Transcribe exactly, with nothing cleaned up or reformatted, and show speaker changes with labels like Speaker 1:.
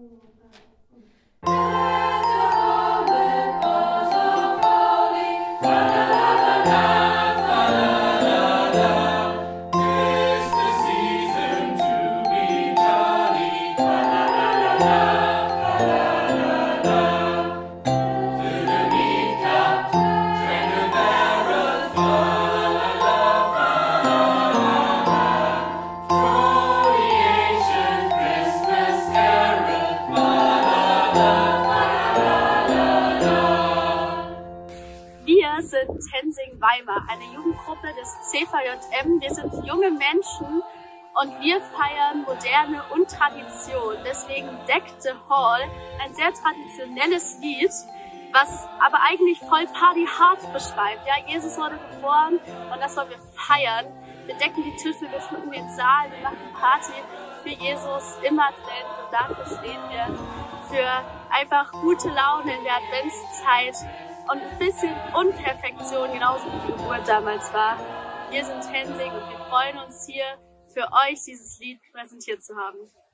Speaker 1: Wir sind Tensing-Weimar, eine Jugendgruppe des C V J M. Wir sind junge Menschen und wir feiern Moderne und Tradition. Deswegen Deck the Hall, ein sehr traditionelles Lied, was aber eigentlich voll Party Hard beschreibt. Ja, Jesus wurde geboren und das wollen wir feiern. Wir decken die Tische, wir schmücken den Saal, wir machen Party für Jesus immer drin und dafür stehen wir. Für einfach gute Laune in der Adventszeit und ein bisschen Unperfektion, genauso wie die Geburt damals war. Wir sind Tensing und wir freuen uns hier, für euch dieses Lied präsentiert zu haben.